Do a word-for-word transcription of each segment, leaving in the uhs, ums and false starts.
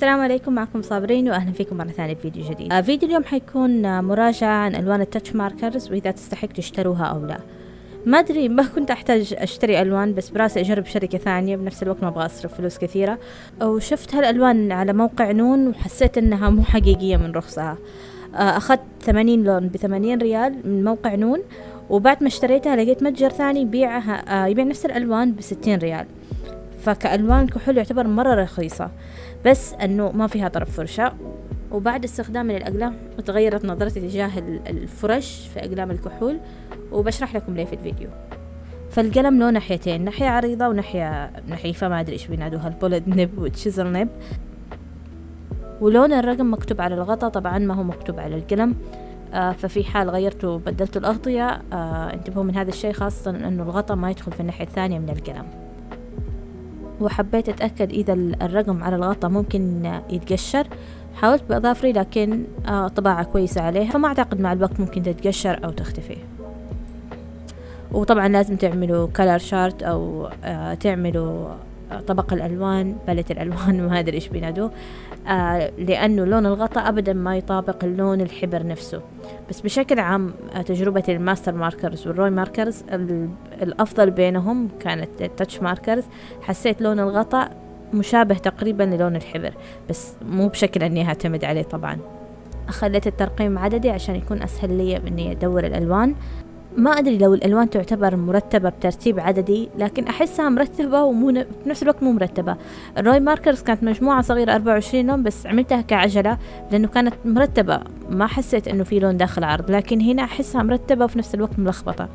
السلام عليكم، معكم صابرين واهلا فيكم مره ثانيه بفيديو جديد. آه فيديو اليوم حيكون آه مراجعه عن الوان التاتش ماركرز واذا تستحق تشتروها او لا. ما ادري، ما كنت احتاج اشتري الوان، بس براسي اجرب شركه ثانيه بنفس الوقت ما ابغى اصرف فلوس كثيره. وشفت هالالوان على موقع نون وحسيت انها مو حقيقيه من رخصها. آه اخذت ثمانين لون بثمانين ريال من موقع نون، وبعد ما اشتريتها لقيت متجر ثاني يبيعها آه يبيع نفس الالوان بستين ريال. فكألوان كحول يعتبر مرة رخيصة، بس انه ما فيها طرف فرشة. وبعد استخدامي للأقلام تغيرت نظرتي تجاه الفرش في أقلام الكحول، وبشرح لكم ليه في الفيديو. فالقلم له ناحيتين، ناحية عريضة وناحية نحيفة، ما أدري إيش بينادوها، البولد نب والتشيزل نب. ولون الرقم مكتوب على الغطاء، طبعا ما هو مكتوب على القلم. آه ففي حال غيرته وبدلته الأغطية آه انتبهوا من هذا الشيء، خاصة أنه الغطاء ما يدخل في الناحية الثانية من القلم. وحبيت أتأكد إذا الرقم على الغطاء ممكن يتقشر. حاولت بأظافري لكن آه طباعة كويسة عليها، فما أعتقد مع الوقت ممكن تتقشر أو تختفي. وطبعا لازم تعملوا كلر شارت أو آه تعملوا طبق الألوان، باليت الألوان، ما أدري إيش بينادوه، آه لأنه لون الغطاء أبدا ما يطابق اللون الحبر نفسه. بس بشكل عام آه تجربة الماستر ماركرز والروي ماركرز الأفضل بينهم كانت التاتش ماركرز. حسيت لون الغطاء مشابه تقريبا للون الحبر، بس مو بشكل أني أعتمد عليه. طبعا خليت الترقيم عددي عشان يكون أسهل لي بإني أدور الألوان. ما أدري لو الألوان تعتبر مرتبة بترتيب عددي، لكن أحسها مرتبة ومو ن... في نفس الوقت مو مرتبة. الروي ماركرز كانت مجموعة صغيرة أربعة وعشرين لون، بس عملتها كعجلة لأنه كانت مرتبة، ما حسيت إنه في لون داخل عرض. لكن هنا أحسها مرتبة وفي نفس الوقت ملخبطة.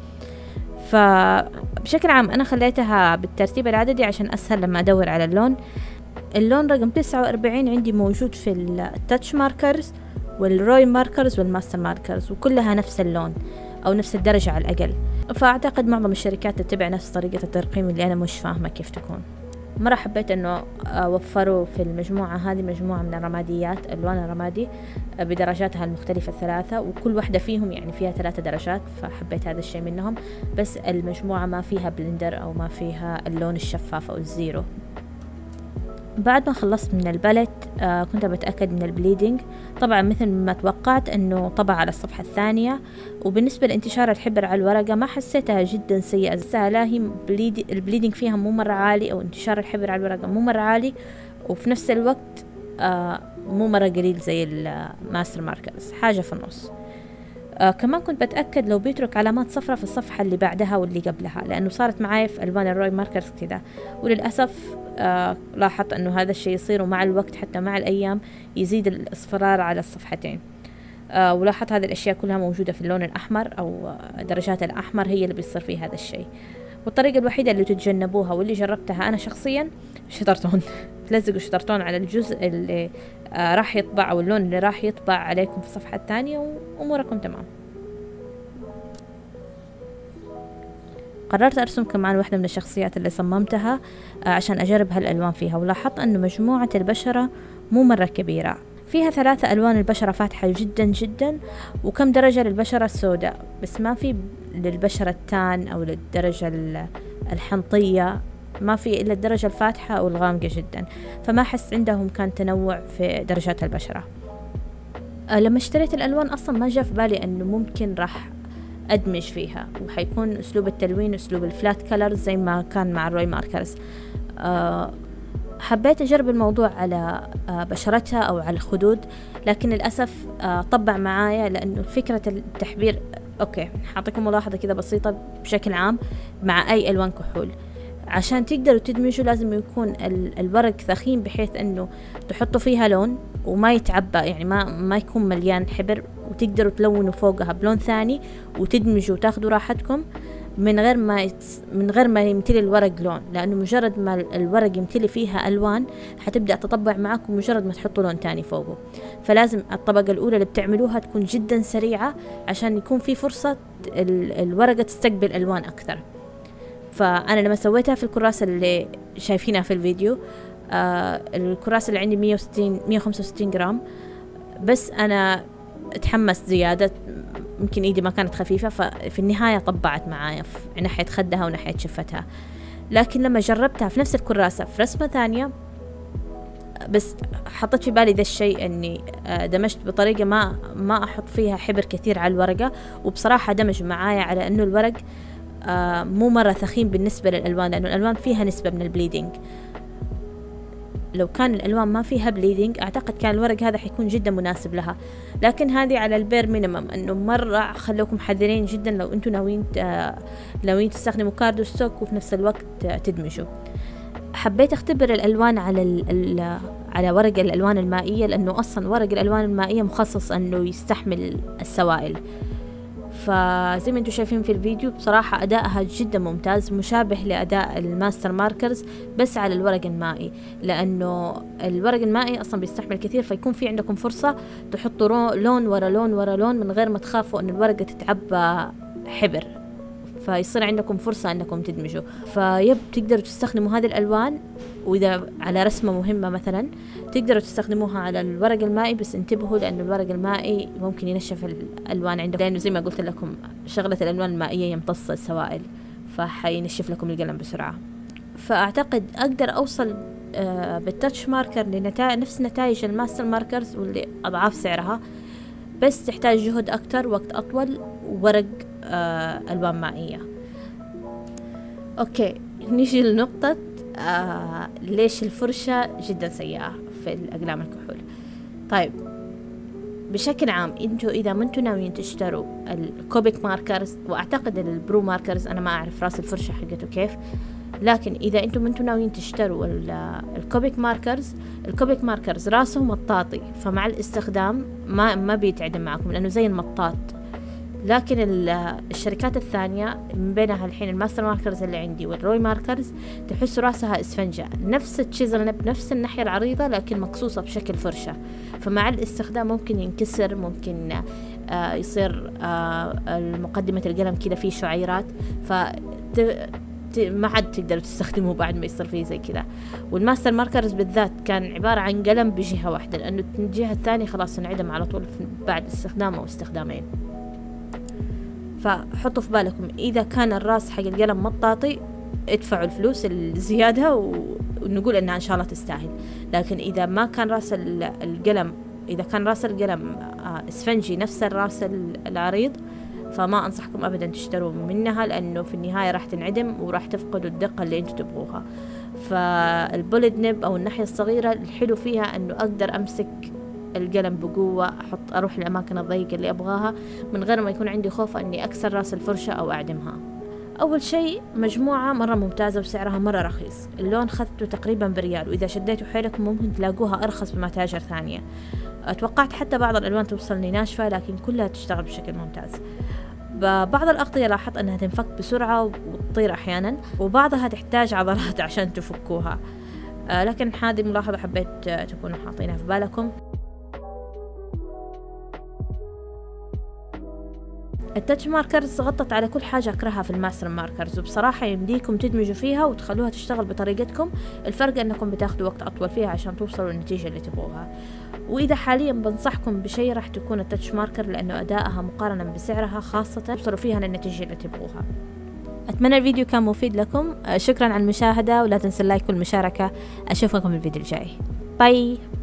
فبشكل عام أنا خليتها بالترتيب العددي عشان أسهل لما أدور على اللون. اللون رقم تسعة وأربعين عندي موجود في التاتش ماركرز والروي ماركرز والماستر ماركرز، وكلها نفس اللون أو نفس الدرجة على الأقل. فأعتقد معظم الشركات تتبع نفس طريقة الترقيم اللي أنا مش فاهمة كيف تكون. مرة حبيت أنه وفروا في المجموعة هذه مجموعة من الرماديات، ألوان الرمادي بدرجاتها المختلفة الثلاثة، وكل واحدة فيهم يعني فيها ثلاثة درجات، فحبيت هذا الشيء منهم. بس المجموعة ما فيها بلندر أو ما فيها اللون الشفاف أو الزيرو. بعد ما خلصت من الباليت آه كنت بتأكد من البليدنج. طبعا مثل ما توقعت انه طبع على الصفحة الثانية. وبالنسبة لانتشار الحبر على الورقة ما حسيتها جدا سيئة، لا هي بليد البليدنج فيها مو مرة عالي، او انتشار الحبر على الورقة مو مرة عالي، وفي نفس الوقت آه مو مرة قليل زي الماستر ماركرز، حاجة في النص. آه كمان كنت بتأكد لو بيترك علامات صفرة في الصفحة اللي بعدها واللي قبلها، لأنه صارت معايا في ألوان الروي ماركرز كذا، وللأسف آه لاحظت أنه هذا الشيء يصير، ومع الوقت حتى مع الأيام يزيد الإصفرار على الصفحتين. آه ولاحظت هذه الأشياء كلها موجودة في اللون الأحمر أو درجات الأحمر هي اللي بيصير فيه هذا الشيء. والطريقة الوحيدة اللي تتجنبوها واللي جربتها أنا شخصيا شطرتون تلزقوا شطرتون على الجزء اللي آه راح يطبع أو اللون اللي راح يطبع عليكم في الصفحة الثانية وأموركم تمام. قررت أرسم كمان واحدة من الشخصيات اللي صممتها آه عشان أجرب هالألوان فيها، ولاحظت أنه مجموعة البشرة مو مرة كبيرة، فيها ثلاثة ألوان البشرة فاتحة جدا جدا، وكم درجة للبشرة السوداء، بس ما في للبشرة التان أو للدرجة الحنطية، ما في إلا الدرجة الفاتحة أو الغامقة جدا. فما حس عندهم كان تنوع في درجات البشرة. أه لما اشتريت الألوان أصلا ما جاء في بالي أنه ممكن راح أدمج فيها، وحيكون أسلوب التلوين أسلوب الفلات كلرز زي ما كان مع الروي ماركرز. أه حبيت أجرب الموضوع على أه بشرتها أو على الخدود، لكن للأسف أه طبع معايا، لأنه فكرة التحبير أوكي. حاعطيكم ملاحظة كذا بسيطة بشكل عام مع أي ألوان كحول، عشان تقدروا تدمجوا لازم يكون الورق ثخين بحيث انه تحطوا فيها لون وما يتعبى، يعني ما ما يكون مليان حبر، وتقدروا تلونوا فوقها بلون ثاني وتدمجوا وتاخذوا راحتكم من غير ما يتس من غير ما يمتلي الورق لون، لانه مجرد ما الورق يمتلي فيها الوان حتبدا تطبع معاكم مجرد ما تحطوا لون ثاني فوقه. فلازم الطبقه الاولى اللي بتعملوها تكون جدا سريعه عشان يكون في فرصه الورقه تستقبل الوان اكثر. فأنا لما سويتها في الكراسة اللي شايفينها في الفيديو، آه الكراسة اللي عندي مية وستين مية وخمسة وستين جرام، بس أنا اتحمست زيادة، يمكن إيدي ما كانت خفيفة، ففي النهاية طبعت معايا في ناحية خدها وناحية شفتها. لكن لما جربتها في نفس الكراسة في رسمة ثانية بس حطيت في بالي ذا الشيء اني دمجت بطريقة ما ما احط فيها حبر كثير على الورقة، وبصراحة دمج معايا على انه الورق مو مرة ثخين بالنسبة للألوان، لأنه الألوان فيها نسبة من البليدنج. لو كان الألوان ما فيها بليدنج أعتقد كان الورق هذا حيكون جدا مناسب لها، لكن هذه على البير مينيمم، أنه مرة خلوكم حذرين جدا لو أنتم ناويين ناويين تستخدموا كاردو ستوك وفي نفس الوقت تدمجوا. حبيت أختبر الألوان على ال على ورق الألوان المائية، لأنه أصلا ورق الألوان المائية مخصص أنه يستحمل السوائل، فزي ما انتم شايفين في الفيديو بصراحة أدائها جدا ممتاز، مشابه لأداء الماستر ماركرز بس على الورق المائي، لأنه الورق المائي أصلا بيستحمل كثير، فيكون في عندكم فرصة تحطوا لون ورا لون ورا لون من غير ما تخافوا أن الورقة تتعبى حبر، فيصير عندكم فرصة أنكم تدمجوا. فيب تقدروا تستخدموا هذه الألوان، وإذا على رسمة مهمة مثلا تقدروا تستخدموها على الورق المائي، بس انتبهوا لأنه الورق المائي ممكن ينشف الألوان عندكم، لأنه زي ما قلت لكم شغلة الألوان المائية يمتص السوائل، فحينشف لكم القلم بسرعة. فأعتقد أقدر أوصل بالتاتش ماركر لنتائج نفس نتائج الماستر ماركرز واللي أضعاف سعرها، بس تحتاج جهد أكتر، وقت أطول، وورق ألوان مائية. أوكي، نيجي لنقطة آه ليش الفرشة جدا سيئة في الأقلام الكحول. طيب بشكل عام انتوا إذا ما انتوا ناويين تشتروا الكوبيك ماركرز، وأعتقد البرو ماركرز أنا ما أعرف راس الفرشة حقته كيف، لكن إذا انتوا ما انتوا ناويين تشتروا الكوبيك ماركرز، الكوبيك ماركرز راسه مطاطي، فمع الاستخدام ما ما بيتعدم معكم لأنه زي المطاط. لكن الشركات الثانية من بينها الحين الماستر ماركرز اللي عندي والروي ماركرز تحس راسها اسفنجة، نفس التشيزل نب، نفس الناحية العريضة لكن مقصوصة بشكل فرشة، فمع الاستخدام ممكن ينكسر، ممكن آه يصير آه مقدمة القلم كذا فيه شعيرات، ف ما عاد تقدروا تستخدموه بعد ما يصير فيه زي كذا. والماستر ماركرز بالذات كان عبارة عن قلم بجهة واحدة، لأنه الجهة الثانية خلاص انعدم على طول بعد استخدام أو استخدامين. فحطوا في بالكم إذا كان الراس حق القلم مطاطي ادفعوا الفلوس الزيادة ونقول إنها إن شاء الله تستاهل، لكن إذا ما كان راس القلم إذا كان راس القلم اسفنجي نفس الراس العريض فما أنصحكم أبدا تشتروا منها، لأنه في النهاية راح تنعدم وراح تفقدوا الدقة اللي أنتوا تبغوها. فالبولد نب أو الناحية الصغيرة الحلو فيها أنه أقدر أمسك القلم بقوة، أحط أروح الأماكن الضيقة اللي أبغاها من غير ما يكون عندي خوف أني أكسر راس الفرشة أو أعدمها. أول شيء مجموعة مرة ممتازة وسعرها مرة رخيص، اللون خذته تقريبا بريال، وإذا شديتوا حيلكم ممكن تلاقوها أرخص بمتاجر ثانية. توقعت حتى بعض الألوان توصلني ناشفة، لكن كلها تشتغل بشكل ممتاز. بعض الأغطية لاحظت أنها تنفك بسرعة وتطير أحيانا، وبعضها تحتاج عضلات عشان تفكوها، لكن هذه ملاحظة حبيت تكونوا حاطينها في بالكم. التاتش ماركرز غطت على كل حاجة أكرهها في الماستر ماركرز، وبصراحة يمديكم تدمجوا فيها وتخلوها تشتغل بطريقتكم، الفرق أنكم بتاخدوا وقت أطول فيها عشان توصلوا للنتيجة اللي تبغوها. وإذا حاليا بنصحكم بشيء راح تكون التاتش ماركر، لأنه أدائها مقارنة بسعرها خاصة توصلوا فيها للنتيجة اللي تبغوها. أتمنى الفيديو كان مفيد لكم، شكرا على المشاهدة، ولا تنسوا اللايك والمشاركة. أشوفكم الفيديو الجاي، باي.